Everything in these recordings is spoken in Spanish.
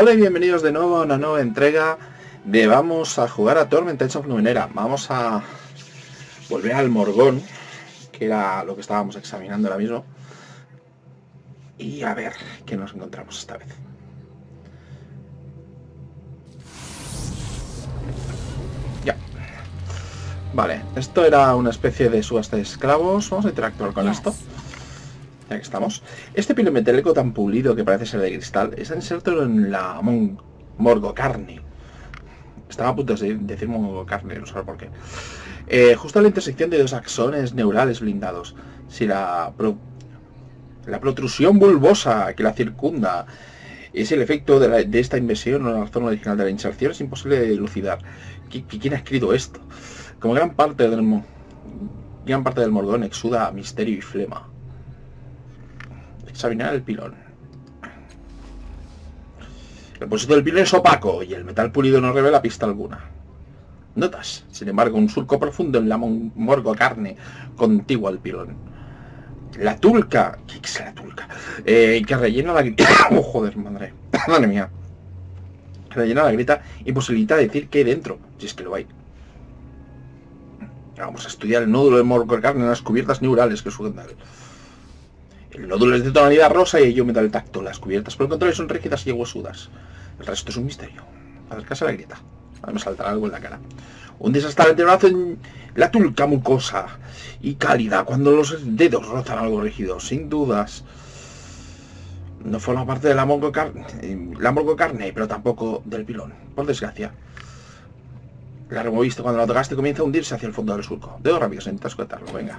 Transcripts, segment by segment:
Hola y bienvenidos de nuevo a una nueva entrega de Vamos a jugar a Torment Tales of Numenera. Vamos a volver al Morgón, que era lo que estábamos examinando ahora mismo. Y a ver qué nos encontramos esta vez. Ya. Vale, esto era una especie de subasta de esclavos. Vamos a interactuar con esto. Ya que estamos. Este pilo metálico tan pulido que parece ser de cristal está inserto en la Morgocarne. Estaba a punto de decir Morgocarne, no sé por qué. Justo a la intersección de dos axones neurales blindados. Si la protrusión bulbosa que la circunda es el efecto de esta inversión o la razón original de la inserción, es imposible de dilucidar. ¿Quién ha escrito esto? Como gran parte del Morgón exuda misterio y flema. Examinar el pilón. El depósito del pilón es opaco y el metal pulido no revela pista alguna. Notas, sin embargo, un surco profundo en la Morgocarne contigua al pilón. La tulca. ¿Qué es la tulca? Que rellena la grita. Oh, joder, madre. Madre mía. Rellena la grita y posibilita decir que hay dentro, si es que lo hay. Vamos a estudiar el nódulo de Morgocarne en las cubiertas neurales que sujetan. El nódulo es de tonalidad rosa y ello metal tacto. Las cubiertas por el contrario son rígidas y huesudas. El resto es un misterio. Acercarse a la grieta. Ahora me saltará algo en la cara. Un desastre antebrazo en la tulca mucosa y cálida cuando los dedos rozan algo rígido. Sin dudas. No forma parte de la Morgocarne, pero tampoco del pilón. Por desgracia. La removiste cuando la tocaste, comienza a hundirse hacia el fondo del surco. Dedos rápidos, intenta sujetarlo. Venga.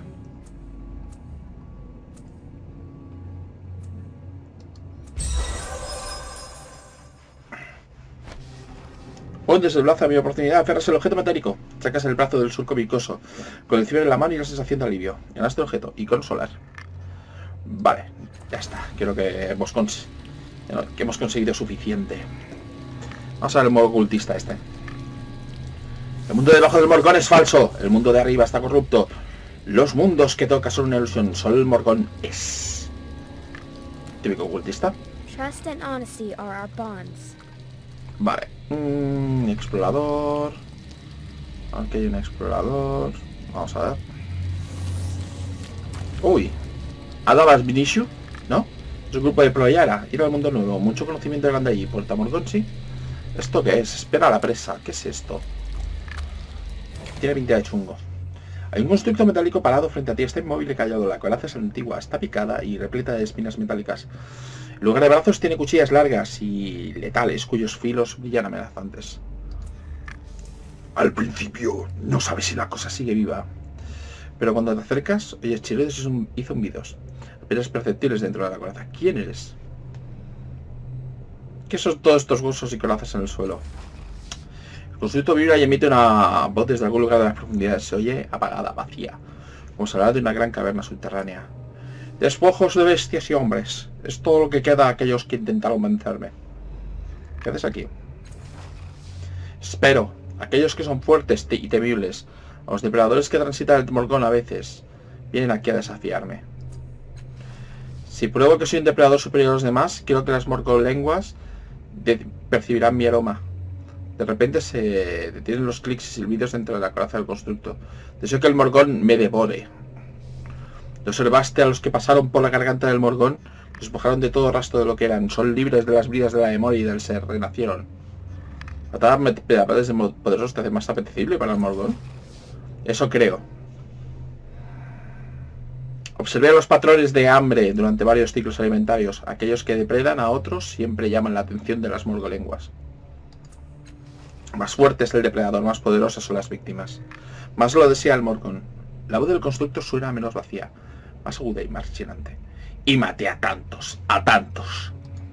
Hundes el brazo a mi oportunidad, aferras el objeto metálico. Sacas el brazo del surco viscoso, con el ciber en la mano y la sensación de alivio. Llenaste el objeto, icono solar. Vale, ya está. Creo que hemos conseguido suficiente. Vamos a ver el modo ocultista este. El mundo debajo del Morgón es falso. El mundo de arriba está corrupto. Los mundos que toca son una ilusión. Solo el Morgón es. Típico ocultista. Trust and honesty are our bonds. Vale. Explorador. Aquí hay un explorador. Vamos a ver. Uy. Adabas Vinishu, ¿no? Es un grupo de Ployara. Ir al mundo nuevo. Mucho conocimiento grande allí. Puerta Morgón, sí. ¿Esto qué es? Espera a la presa. ¿Qué es esto? Tiene pinta de chungo. Hay un constructo metálico parado frente a ti. Está inmóvil y callado. La coraza es antigua. Está picada y repleta de espinas metálicas. En lugar de brazos tiene cuchillas largas y letales cuyos filos brillan amenazantes. Al principio no sabes si la cosa sigue viva, pero cuando te acercas oyes chillidos y zumbidos, apenas perceptibles dentro de la coraza. ¿Quién eres? ¿Qué son todos estos huesos y corazas en el suelo? El constructo vibra y emite una voz desde algún lugar de las profundidades. Se oye apagada, vacía, como si hablara de una gran caverna subterránea. Despojos de bestias y hombres. Es todo lo que queda a aquellos que intentaron vencerme. ¿Qué haces aquí? Espero. Aquellos que son fuertes y temibles. A los depredadores que transitan el Morgón a veces. Vienen aquí a desafiarme. Si pruebo que soy un depredador superior a los demás, creo que las morgolenguas percibirán mi aroma. De repente se detienen los clics y silbidos dentro de la coraza del constructo. Deseo que el Morgón me devore. Observaste a los que pasaron por la garganta del Morgón, los despojaron de todo rastro de lo que eran, son libres de las vidas de la memoria y del ser, renacieron. Matar pedapales poderosos te hace más apetecible para el Morgón. Eso creo. Observé a los patrones de hambre durante varios ciclos alimentarios. Aquellos que depredan a otros siempre llaman la atención de las morgolenguas. Más fuerte es el depredador, más poderosas son las víctimas. Más lo desea el Morgón. La voz del constructo suena menos vacía, más aguda y más llenante. Y maté a tantos, a tantos.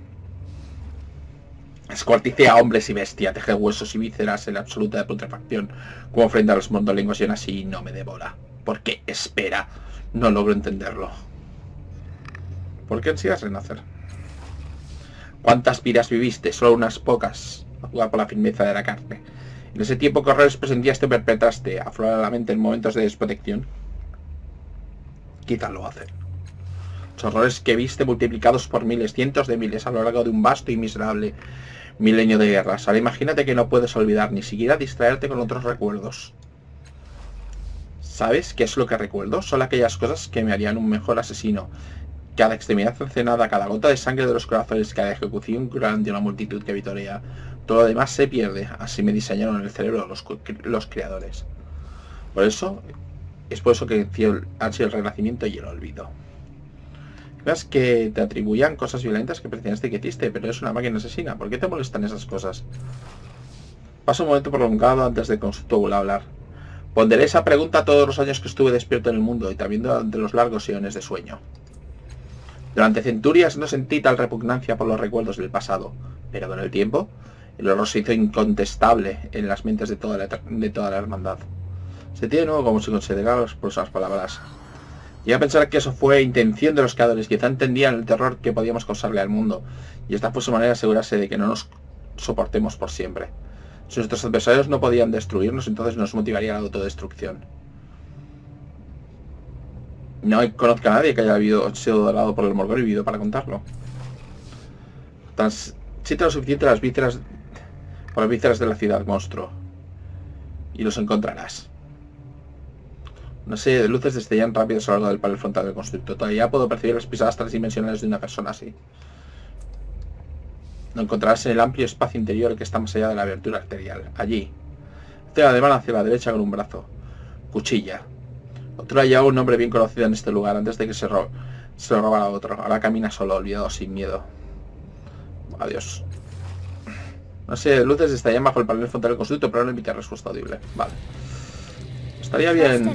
Escuarticé a hombres y bestia, tejé huesos y vísceras en absoluta putrefacción, como frente a los morgolenguas y aún así no me devora. ¿Por qué espera? No logro entenderlo. ¿Por qué ansías renacer? ¿Cuántas vidas viviste? Solo unas pocas, a jugar por la firmeza de la carne. En ese tiempo que horrores presentías te perpetraste, aflorar a la mente en momentos de desprotección. Quizá lo hacen. Los horrores que viste multiplicados por miles, cientos de miles, a lo largo de un vasto y miserable Milenio de guerras. Ahora imagínate que no puedes olvidar, ni siquiera distraerte con otros recuerdos. ¿Sabes qué es lo que recuerdo? Son aquellas cosas que me harían un mejor asesino. Cada extremidad cercenada, cada gota de sangre de los corazones, cada ejecución cruel de una multitud que vitorea. Todo lo demás se pierde. Así me diseñaron el cerebro los creadores. Por eso, es por eso que han sido el renacimiento y el olvido. Veas que te atribuían cosas violentas que precisamente que hiciste, pero eres una máquina asesina. ¿Por qué te molestan esas cosas? Paso un momento prolongado antes de con tu hablar. Ponderé esa pregunta todos los años que estuve despierto en el mundo y también durante los largos eones de sueño. Durante centurias no sentí tal repugnancia por los recuerdos del pasado, pero con el tiempo, el horror se hizo incontestable en las mentes de toda la hermandad. Sentí de nuevo como si considerara por esas palabras. Llegué a pensar que eso fue intención de los creadores, quizá entendían el terror que podíamos causarle al mundo, y esta fue su manera de asegurarse de que no nos soportemos por siempre. Si nuestros adversarios no podían destruirnos, entonces nos motivaría la autodestrucción. No conozco a nadie que haya sido dorado por el Morgor y vivido para contarlo. Siente lo suficiente las vísceras, por las vísceras de la ciudad, monstruo. Y los encontrarás. Una serie de luces destellan rápidas a lo largo del panel frontal del constructo. Todavía puedo percibir las pisadas transdimensionales de una persona así. Lo encontrarás en el amplio espacio interior que está más allá de la abertura arterial. Allí. Cega de mano hacia la derecha con un brazo. Cuchilla. Otro hallaba un hombre bien conocido en este lugar antes de que se lo robara a otro. Ahora camina solo, olvidado, sin miedo. Adiós. No sé, luces estallan bajo el panel frontal del constructo, pero no emite respuesta audible. Vale. Estaría bien...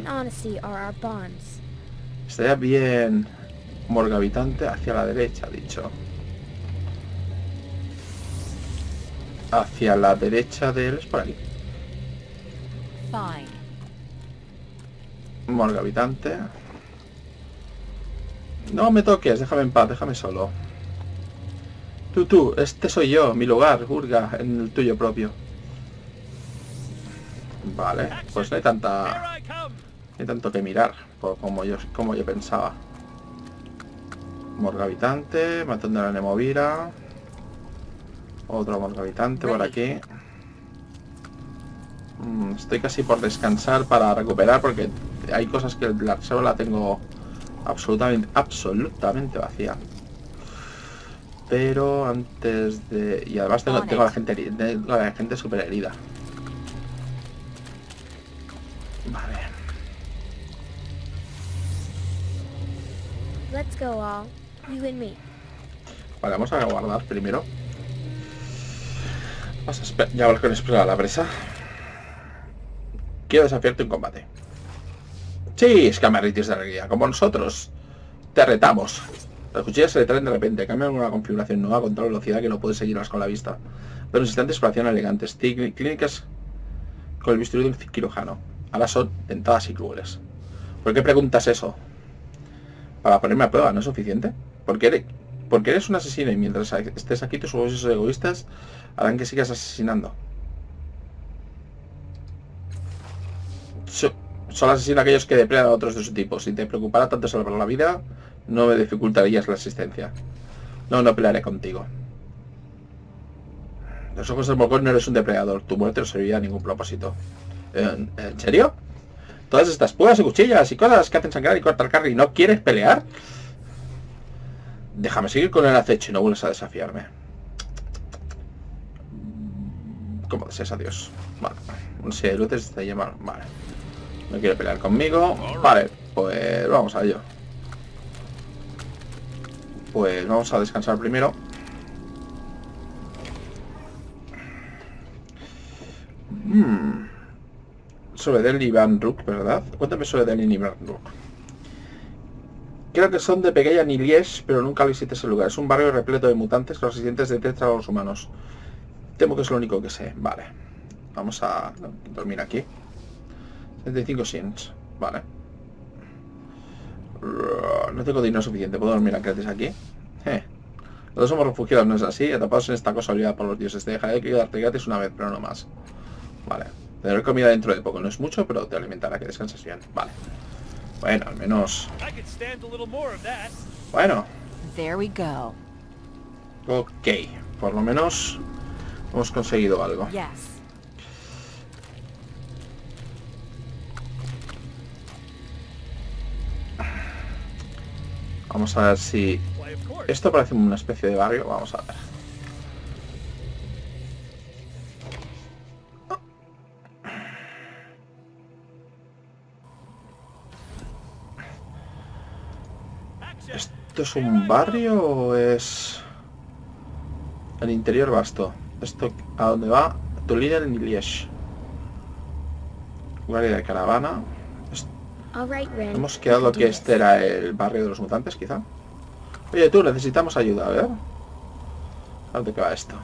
Estaría bien... Morgue habitante hacia la derecha, ha dicho. Hacia la derecha de él es por aquí. Morgue habitante. No me toques, déjame en paz, déjame solo. Tú, este soy yo, mi lugar, Urga, en el tuyo propio. Vale, pues no hay tanto que mirar, como yo pensaba. Morgue habitante, matón de la Nemovira. Otro morgue habitante por aquí. Estoy casi por descansar para recuperar porque hay cosas que la reserva la tengo absolutamente vacía. Pero antes de... Y además tengo a la gente súper herida. Vale. Let's go all, you and me. Vale, vamos a guardar primero. Vamos a esperar. Ya voy con explorar la presa. Quiero desafiarte en combate. Sí, escamaritis de alegría. Como nosotros. Te retamos. Las cuchillas se le traen de repente. Cambian una configuración nueva con tal velocidad que no puedes seguirlas con la vista. Pero en instantes parecían elegantes. Clínicas con el bisturí del cirujano. Ahora son dentadas y crueles. ¿Por qué preguntas eso? Para ponerme a prueba, ¿no es suficiente? Porque eres un asesino y mientras estés aquí tus juegos egoístas harán que sigas asesinando. Solo asesino a aquellos que depredan a otros de su tipo. Si te preocupara tanto salvar la vida, no me dificultarías la existencia. No pelearé contigo. Los ojos del Morgor no eres un depredador. Tu muerte no serviría a ningún propósito. ¿En serio? Todas estas púas y cuchillas y cosas que hacen sangrar y cortar carne y no quieres pelear. Déjame seguir con el acecho y no vuelvas a desafiarme. Como deseas, adiós. Vale. No sé, luces te llaman. Vale. No quiere pelear conmigo. Vale, pues vamos a ello. Pues vamos a descansar primero. Sobre Delny y Van Rook, ¿verdad? Cuéntame sobre Delny y Van Rook. Creo que son de Pegueya ni Liege, pero nunca visites el lugar. Es un barrio repleto de mutantes que los residentes detestan a los humanos. Temo que es lo único que sé. Vale. Vamos a dormir aquí. 75 sins. Vale. No tengo dinero suficiente. ¿Puedo dormir aquí? Todos somos refugiados, ¿no es así? Atrapados en esta cosa olvidada por los dioses. Te dejaré que quedarte gratis una vez, pero no más. Vale. Tendré comida dentro de poco. No es mucho, pero te alimentará. Que descanses bien. Vale. Bueno, al menos... Bueno. There we go. Ok. Por lo menos Hemos conseguido algo. Vamos a ver si... Esto parece una especie de barrio. Vamos a ver. ¿Esto es un barrio o es el interior vasto? ¿Esto a dónde va? Tulinen en Liège. Guardia de caravana. Hemos quedado que este era el barrio de los mutantes, quizá. Oye, tú, necesitamos ayuda, a ver. ¿A dónde va esto?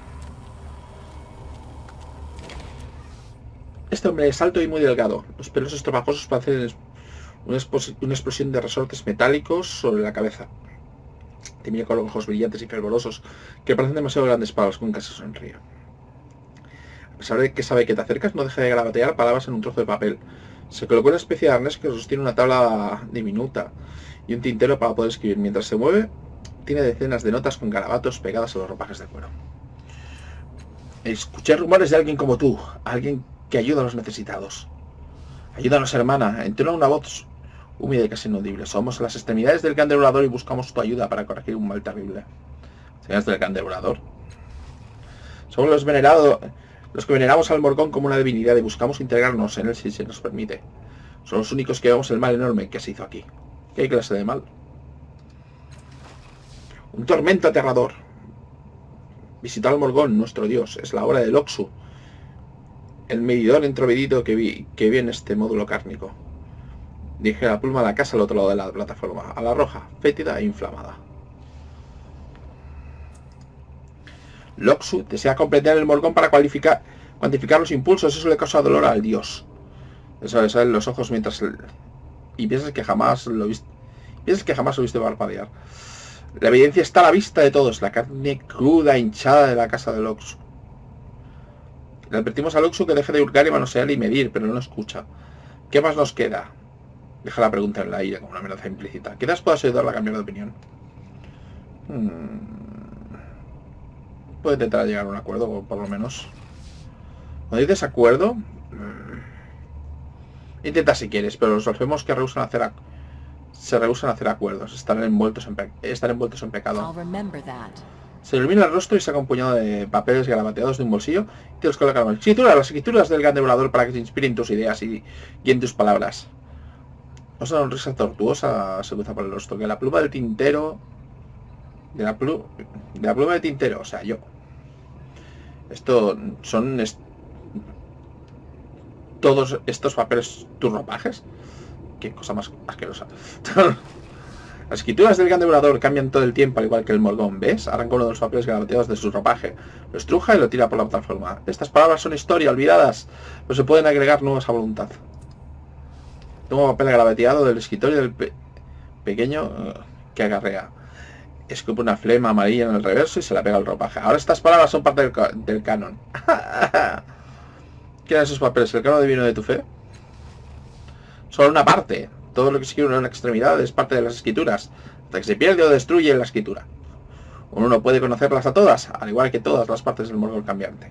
Este hombre es alto y muy delgado. Los pelos estropajosos parecen una explosión de resortes metálicos sobre la cabeza. Te mira con ojos brillantes y fervorosos que parecen demasiado grandes para los que nunca se sonríe. A pesar de que sabe que te acercas, no deja de garabatear palabras en un trozo de papel. Se colocó una especie de arnés que sostiene una tabla diminuta y un tintero para poder escribir. Mientras se mueve, tiene decenas de notas con garabatos pegadas a los ropajes de cuero. Escuché rumores de alguien como tú, alguien que ayuda a los necesitados. Ayúdanos, hermana, entró una voz húmeda y casi inaudible. Somos a las extremidades del Gran Devorador y buscamos tu ayuda para corregir un mal terrible. ¿Señores del Gran Devorador? Somos los venerados... Los que veneramos al Morgón como una divinidad y buscamos integrarnos en él si se nos permite. Son los únicos que vemos el mal enorme que se hizo aquí. ¿Qué clase de mal? Un tormento aterrador. Visitar al Morgón, nuestro dios. Es la hora del Oxu. El medidor entrovedito que vi en este módulo cárnico. Dirige la pluma a la casa al otro lado de la plataforma. A la roja, fétida e inflamada. Loxu desea comprender el Morgón para cuantificar los impulsos. Eso le causa dolor al dios. Eso le salen los ojos mientras... Y piensas que jamás lo viste parpadear. La evidencia está a la vista de todos. La carne cruda, hinchada de la casa de Loxu. Le advertimos a Loxu que deje de hurgar y manosear y medir, pero no escucha. ¿Qué más nos queda? Deja la pregunta en el aire como una amenaza implícita. Quizás puedas ayudarla a cambiar de opinión. Puede intentar llegar a un acuerdo, por lo menos. Cuando dices acuerdo, intenta si quieres, pero los orfemos que se rehusan a hacer acuerdos. Están envueltos en pecado. Se ilumina el rostro y saca un puñado de papeles garabateados de un bolsillo y te los coloca en la mano. Las escrituras del Gran Devorador para que te inspiren tus ideas y en tus palabras. Una sonrisa tortuosa se cruza por el rostro. Que la pluma del tintero... De la pluma de tintero, o sea, yo. Esto son... Todos estos papeles, tus ropajes. Qué cosa más asquerosa. Las escrituras del Gran Devorador cambian todo el tiempo, al igual que el Morgón, ¿ves? Arranca uno de los papeles garabateados de su ropaje, lo estruja y lo tira por la plataforma. Estas palabras son historia, olvidadas, pero se pueden agregar nuevas a voluntad. Toma papel garabateado del escritorio del pequeño que agarrea. Escupe una flema amarilla en el reverso y se la pega al ropaje. Ahora estas palabras son parte del canon. ¿Qué eran esos papeles? ¿El canon divino de tu fe? Solo una parte. Todo lo que se escribe en una extremidad es parte de las escrituras, hasta que se pierde o destruye la escritura. Uno no puede conocerlas a todas, al igual que todas las partes del Morgón cambiante.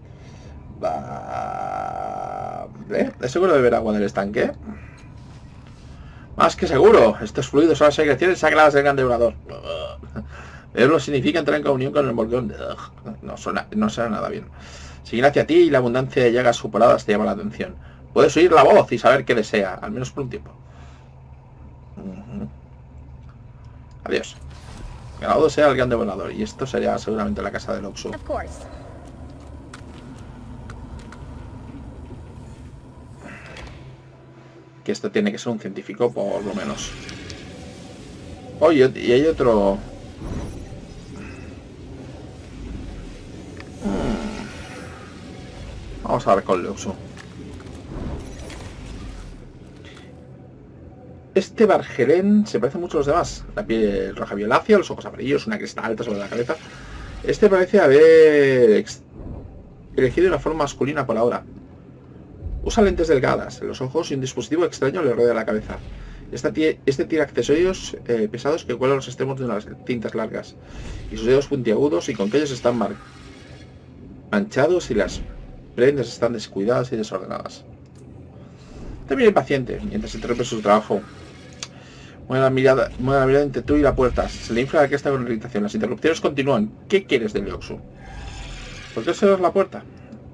¿Es seguro beber agua del estanque? Más que seguro. Estos fluidos son las secreciones sagradas del Gran Devorador. Beberlo significa entrar en comunión con el Morgón. No suena nada bien. Seguir hacia ti y la abundancia de llagas superadas te llama la atención. Puedes oír la voz y saber qué desea, al menos por un tiempo. Adiós. Ganado sea el Gran Devorador. Y esto sería seguramente la casa del Oxu. Que esto tiene que ser un científico, por lo menos. Oye, y hay otro... Vamos a ver con el Oxu. Este Bargelén se parece mucho a los demás. La piel roja violácea, los ojos amarillos, una cresta alta sobre la cabeza. Este parece haber elegido una forma masculina por ahora. Usa lentes delgadas en los ojos y un dispositivo extraño le rodea la cabeza. Este tiene accesorios pesados que cuelgan los extremos de unas cintas largas. Y sus dedos puntiagudos y con que ellos están manchados y las prendas están descuidadas y desordenadas. Termina impaciente mientras interrumpe su trabajo. Mueve la mirada entre tú y la puerta. Se le infla la cresta con irritación. Las interrupciones continúan. ¿Qué quieres de Leoxu? ¿Por qué cerras la puerta?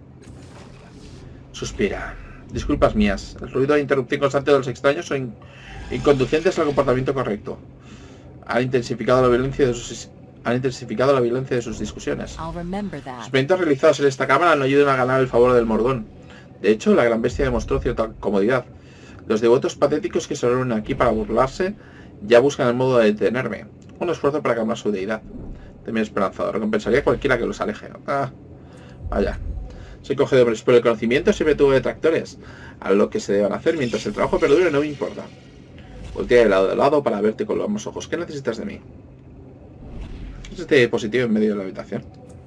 Suspira. Disculpas mías. El ruido de interrupción constante de los extraños son inconducentes al comportamiento correcto. Han intensificado la violencia de sus discusiones. Los experimentos realizados en esta cámara no ayudan a ganar el favor del Morgón. De hecho, la gran bestia demostró cierta comodidad. Los devotos patéticos que se reúnen aquí para burlarse ya buscan el modo de detenerme. Un esfuerzo para calmar su deidad. También esperanzador. Recompensaría a cualquiera que los aleje. Vaya. Soy cogido por el conocimiento, siempre tuve detractores. A lo que se deban hacer mientras el trabajo perdure no me importa. Voltea de lado para verte con los mismos ojos. ¿Qué necesitas de mí? Es este dispositivo en medio de la habitación.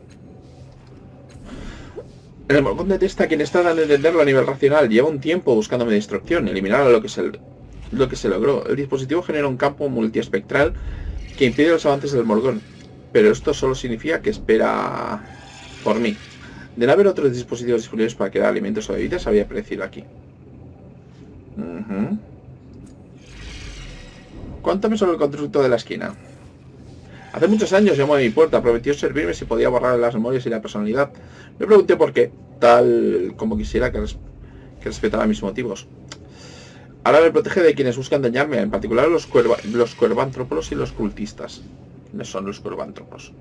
El Morgón detesta a quienes tratan de entenderlo a nivel racional. Lleva un tiempo buscando mi destrucción, eliminar lo que se logró. El dispositivo genera un campo multiespectral que impide los avances del Morgón. Pero esto solo significa que espera por mí. De no haber otros dispositivos disponibles para crear alimentos o bebidas, había aparecido aquí. Cuéntame sobre el constructo de la esquina. Hace muchos años llamó a mi puerta, prometió servirme si podía borrar las memorias y la personalidad. Me pregunté por qué, tal como quisiera que respetara mis motivos. Ahora me protege de quienes buscan dañarme, en particular los cuervántropos y los cultistas. ¿Quiénes son los cuervántropos?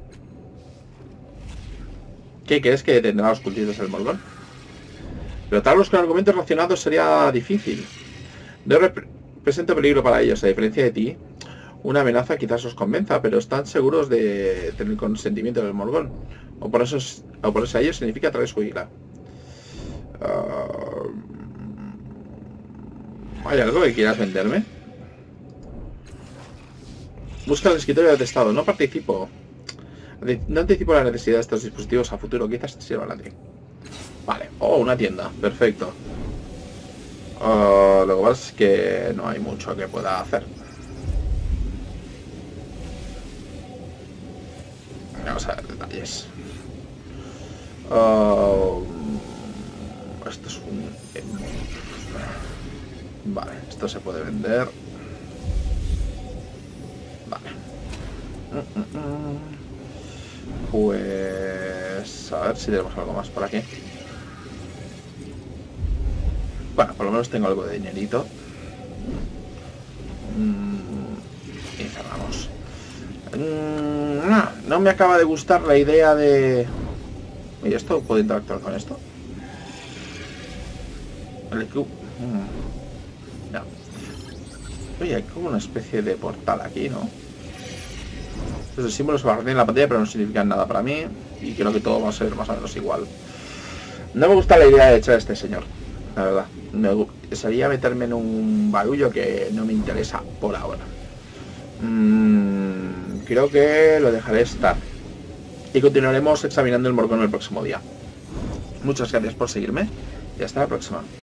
¿Qué crees que detendrá a los cultistas del Morgón? Tratarlos con argumentos racionados sería difícil. No represento peligro para ellos, a diferencia de ti. Una amenaza quizás os convenza, pero están seguros de tener consentimiento del Morgón. Oponerse a ellos significa traer su ira. ¿Hay algo que quieras venderme? Busca el escritorio de estado. No participo. No anticipo la necesidad de estos dispositivos a futuro. Quizás te sirvan a ti. Vale. Oh, una tienda. Perfecto. Lo que pasa es que no hay mucho que pueda hacer. Vamos a ver detalles. Esto es un... Vale, esto se puede vender. Vale. Pues... a ver si tenemos algo más por aquí. Bueno, por lo menos tengo algo de dinerito. Y cerramos. No me acaba de gustar la idea de... ¿Y esto? ¿Puedo interactuar con esto? El IQ. No. Oye, hay como una especie de portal aquí, ¿no? Los símbolos aparecen en la pantalla, pero no significan nada para mí. Y creo que todo va a ser más o menos igual. No me gusta la idea de echar a este señor, la verdad. Sería meterme en un barullo que no me interesa por ahora. Creo que lo dejaré estar. Y continuaremos examinando el Morgón el próximo día. Muchas gracias por seguirme y hasta la próxima.